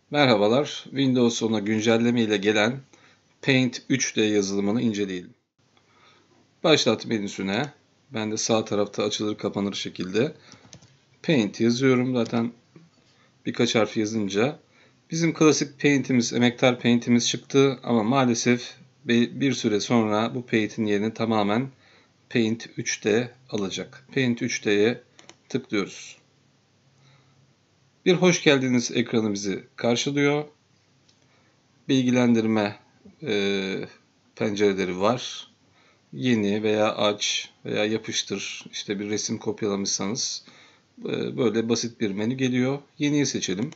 Merhabalar, Windows 10'a güncelleme ile gelen Paint 3D yazılımını inceleyelim. Başlat menüsüne, ben de sağ tarafta açılır kapanır şekilde Paint yazıyorum. Zaten birkaç harf yazınca bizim klasik Paint'imiz, emektar Paint'imiz çıktı ama maalesef bir süre sonra bu Paint'in yerini tamamen Paint 3D alacak. Paint 3D'ye tıklıyoruz. Bir hoş geldiniz ekranı bizi karşılıyor. Bilgilendirme pencereleri var. Yeni veya aç veya yapıştır. İşte bir resim kopyalamışsanız böyle basit bir menü geliyor. Yeniyi seçelim.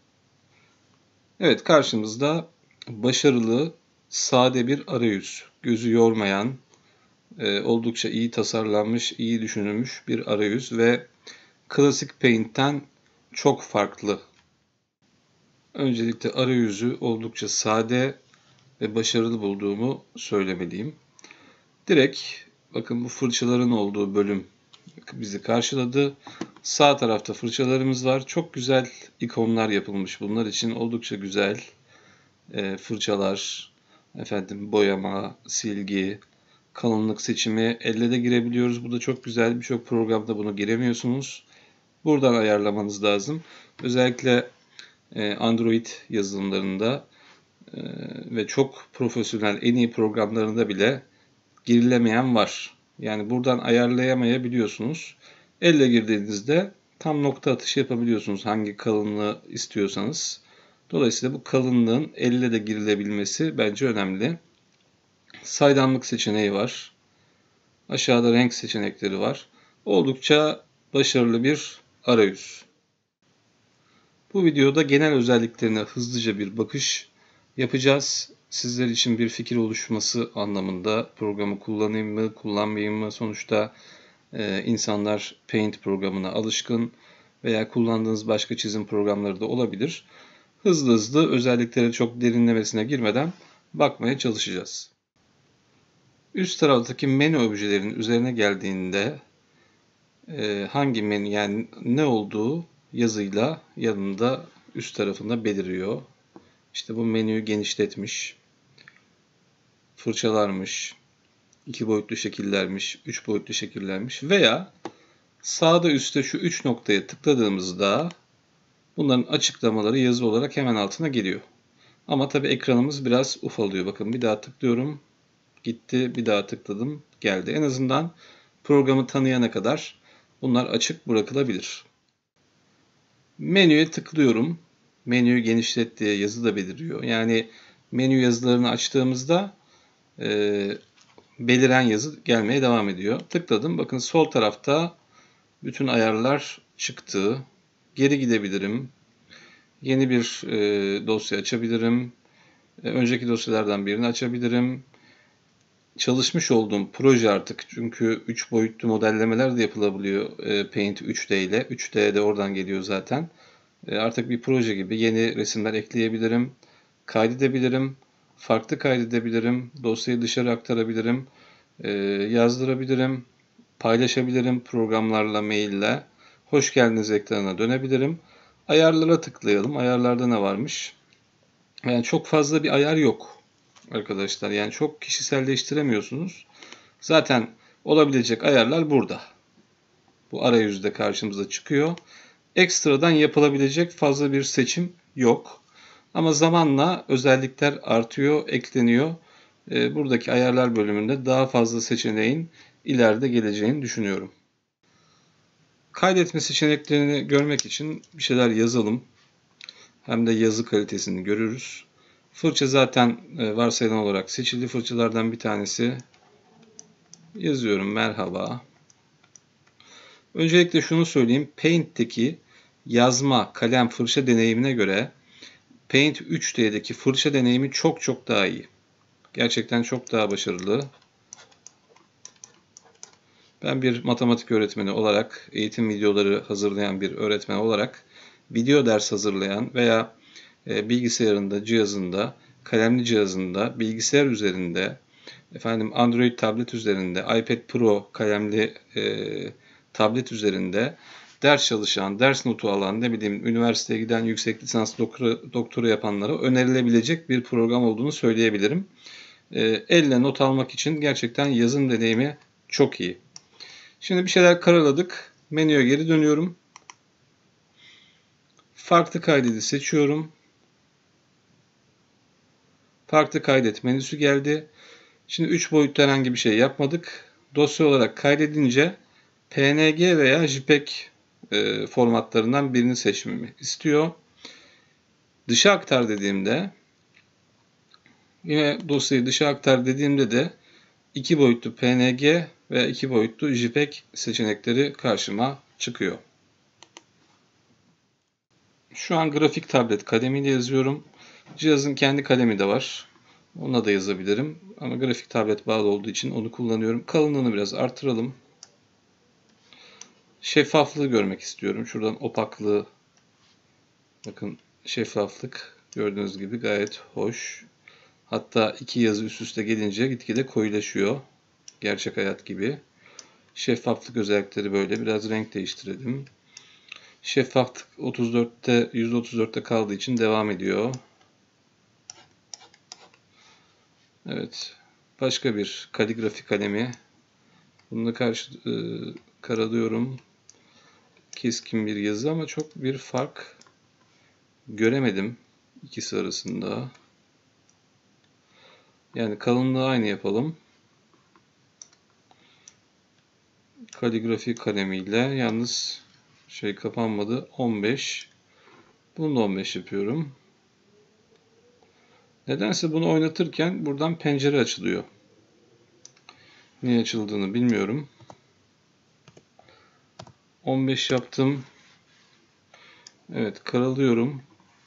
Evet, karşımızda başarılı, sade bir arayüz. Gözü yormayan, oldukça iyi tasarlanmış, iyi düşünülmüş bir arayüz ve klasik Paint'ten çok farklı. Öncelikle arayüzü oldukça sade ve başarılı bulduğumu söylemeliyim. Direkt bakın bu fırçaların olduğu bölüm bizi karşıladı. Sağ tarafta fırçalarımız var. Çok güzel ikonlar yapılmış bunlar için. Oldukça güzel fırçalar, boyama, silgi, kalınlık seçimi, elle de girebiliyoruz. Bu da çok güzel. Birçok programda bunu giremiyorsunuz. Buradan ayarlamanız lazım. Özellikle Android yazılımlarında ve çok profesyonel, en iyi programlarında bile girilemeyen var. Yani buradan ayarlayamayabiliyorsunuz. Elle girdiğinizde tam nokta atışı yapabiliyorsunuz hangi kalınlığı istiyorsanız. Dolayısıyla bu kalınlığın elle de girilebilmesi bence önemli. Saydamlık seçeneği var. Aşağıda renk seçenekleri var. Oldukça başarılı bir arayüz. Bu videoda genel özelliklerine hızlıca bir bakış yapacağız. Sizler için bir fikir oluşması anlamında programı kullanayım mı, kullanmayayım mı? Sonuçta insanlar Paint programına alışkın veya kullandığınız başka çizim programları da olabilir. Hızlı hızlı özelliklere çok derinlemesine girmeden bakmaya çalışacağız. Üst taraftaki menü objelerin üzerine geldiğinde hangi menü, yani ne olduğu yazıyla yanında üst tarafında beliriyor. İşte bu menüyü genişletmiş, fırçalarmış, 2 boyutlu şekillermiş, 3 boyutlu şekillermiş veya sağda üstte şu 3 noktaya tıkladığımızda bunların açıklamaları yazı olarak hemen altına geliyor. Ama tabi ekranımız biraz ufalıyor. Bakın bir daha tıklıyorum, gitti, bir daha tıkladım, geldi. En azından programı tanıyana kadar bunlar açık bırakılabilir. Menüye tıklıyorum. Menüyü genişlet diye yazı da beliriyor. Yani menü yazılarını açtığımızda beliren yazı gelmeye devam ediyor. Tıkladım. Bakın sol tarafta bütün ayarlar çıktı. Geri gidebilirim. Yeni bir dosya açabilirim. Önceki dosyalardan birini açabilirim. Çalışmış olduğum proje artık, çünkü 3 boyutlu modellemeler de yapılabiliyor Paint 3D ile. 3D de oradan geliyor zaten. Artık bir proje gibi yeni resimler ekleyebilirim. Kaydedebilirim. Farklı kaydedebilirim. Dosyayı dışarı aktarabilirim. Yazdırabilirim. Paylaşabilirim programlarla, maille. Hoş geldiniz ekranına dönebilirim. Ayarlara tıklayalım. Ayarlarda ne varmış? Yani çok fazla bir ayar yok arkadaşlar. Yani çok kişiselleştiremiyorsunuz. Zaten olabilecek ayarlar burada. Bu arayüzde karşımıza çıkıyor. Ekstradan yapılabilecek fazla bir seçim yok. Ama zamanla özellikler artıyor, ekleniyor. Buradaki ayarlar bölümünde daha fazla seçeneğin ileride geleceğini düşünüyorum. Kaydetme seçeneklerini görmek için bir şeyler yazalım. Hem de yazı kalitesini görürüz. Fırça zaten varsayılan olarak seçili fırçalardan bir tanesi. Yazıyorum merhaba. Öncelikle şunu söyleyeyim. Paint'teki yazma, kalem, fırça deneyimine göre Paint 3D'deki fırça deneyimi çok çok daha iyi. Gerçekten çok daha başarılı. Ben bir matematik öğretmeni olarak, eğitim videoları hazırlayan bir öğretmen olarak video ders hazırlayan veya bilgisayarında, cihazında, kalemli cihazında, bilgisayar üzerinde, Android tablet üzerinde, iPad Pro kalemli tablet üzerinde ders çalışan, ders notu alan, ne bileyim üniversiteye giden, yüksek lisans doktora yapanlara önerilebilecek bir program olduğunu söyleyebilirim. Elle not almak için gerçekten yazım deneyimi çok iyi. Şimdi bir şeyler karaladık. Menüye geri dönüyorum. Farklı kaydedi seçiyorum. Farklı kaydet menüsü geldi. Şimdi 3 boyutlu herhangi bir şey yapmadık. Dosya olarak kaydedince PNG veya JPEG formatlarından birini seçmemi istiyor. Dışa aktar dediğimde, yine dosyayı dışa aktar dediğimde de 2 boyutlu PNG veya 2 boyutlu JPEG seçenekleri karşıma çıkıyor. Şu an grafik tablet kalemiyle yazıyorum. Cihazın kendi kalemi de var. Onunla da yazabilirim. Ama grafik tablet bağlı olduğu için onu kullanıyorum. Kalınlığını biraz artıralım. Şeffaflığı görmek istiyorum. Şuradan opaklığı, bakın şeffaflık gördüğünüz gibi gayet hoş. Hatta iki yazı üst üste gelince gitgide koyulaşıyor. Gerçek hayat gibi. Şeffaflık özellikleri böyle. Biraz renk değiştirelim. Şeffaflık %34'te kaldığı için devam ediyor. Evet. Başka bir kaligrafi kalemi. Bununla karalıyorum. Keskin bir yazı ama çok bir fark göremedim ikisi arasında. Yani kalınlığı aynı yapalım. Kaligrafi kalemiyle yalnız kapanmadı. 15. Bunu da 15 yapıyorum. Nedense bunu oynatırken buradan pencere açılıyor. Niye açıldığını bilmiyorum. 15 yaptım. Evet, karalıyorum.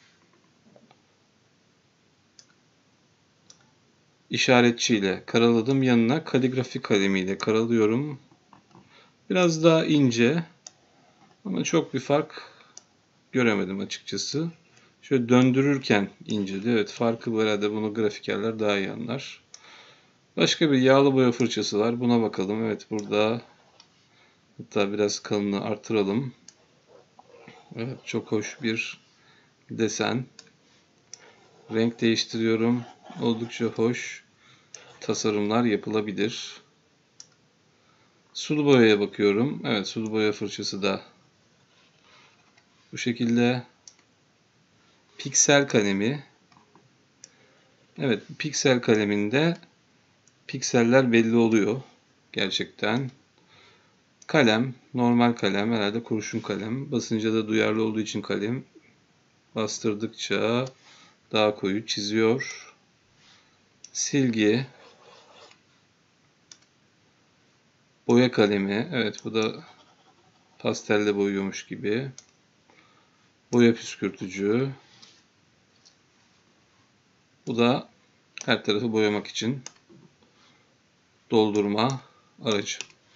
İşaretçiyle karaladım. Yanına kaligrafi kalemiyle karalıyorum. Biraz daha ince ama çok bir fark göremedim açıkçası. Şöyle döndürürken incedi. Evet, farkı bu herhalde, bunu grafikerler daha iyi anlar. Başka bir yağlı boya fırçası var. Buna bakalım. Evet, burada hatta biraz kalınlığı artıralım. Evet, çok hoş bir desen. Renk değiştiriyorum. Oldukça hoş tasarımlar yapılabilir. Sulu boyaya bakıyorum. Evet, sulu boya fırçası da bu şekilde. Piksel kalemi. Evet, piksel kaleminde pikseller belli oluyor. Gerçekten. Kalem, normal kalem, herhalde kurşun kalem. Basınca da duyarlı olduğu için kalem bastırdıkça daha koyu çiziyor. Silgi, boya kalemi. Evet, bu da pastelle boyuyormuş gibi. Boya püskürtücü. Bu da her tarafı boyamak için doldurma aracı.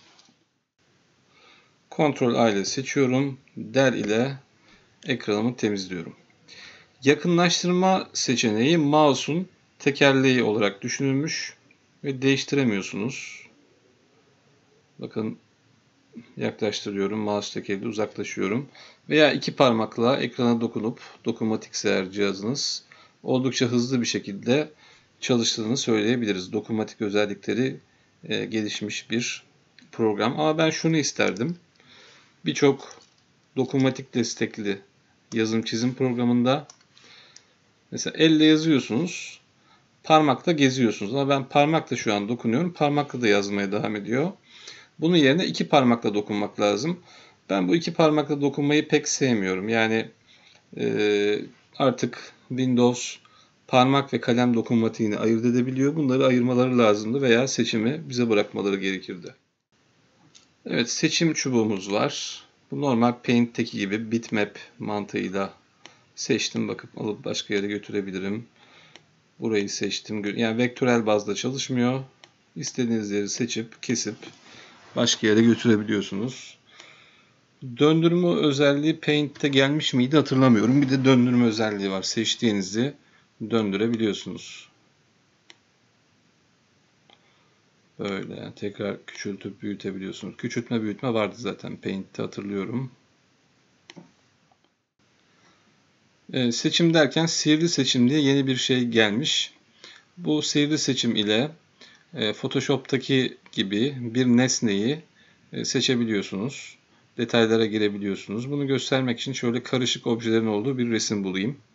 Ctrl A ile seçiyorum. Del ile ekranımı temizliyorum. Yakınlaştırma seçeneği mouse'un tekerleği olarak düşünülmüş ve değiştiremiyorsunuz. Bakın, yaklaştırıyorum, mouse tekeriyle uzaklaşıyorum. Veya iki parmakla ekrana dokunup, dokunmatikse eğer cihazınız, oldukça hızlı bir şekilde çalıştığını söyleyebiliriz. Dokunmatik özellikleri gelişmiş bir program. Ama ben şunu isterdim. Birçok dokunmatik destekli yazım çizim programında mesela elle yazıyorsunuz, parmakla geziyorsunuz. Ama ben parmakla şu an dokunuyorum, parmakla da yazmaya devam ediyor. Bunun yerine iki parmakla dokunmak lazım. Ben bu iki parmakla dokunmayı pek sevmiyorum. Yani artık Windows parmak ve kalem dokunmatiğini ayırt edebiliyor. Bunları ayırmaları lazımdı veya seçimi bize bırakmaları gerekirdi. Evet, seçim çubuğumuz var. Bu normal Paint'teki gibi bitmap mantığıyla seçtim. Bakıp alıp başka yere götürebilirim. Burayı seçtim. Yani vektörel bazda çalışmıyor. İstediğiniz yeri seçip, kesip başka yere götürebiliyorsunuz. Döndürme özelliği Paint'te gelmiş miydi hatırlamıyorum. Bir de döndürme özelliği var. Seçtiğinizi döndürebiliyorsunuz. Böyle tekrar küçültüp büyütebiliyorsunuz. Küçültme büyütme vardı zaten Paint'te, hatırlıyorum. Seçim derken sihirli seçim diye yeni bir şey gelmiş. Bu sihirli seçim ile Photoshop'taki gibi bir nesneyi seçebiliyorsunuz. Detaylara girebiliyorsunuz. Bunu göstermek için şöyle karışık objelerin olduğu bir resim bulayım.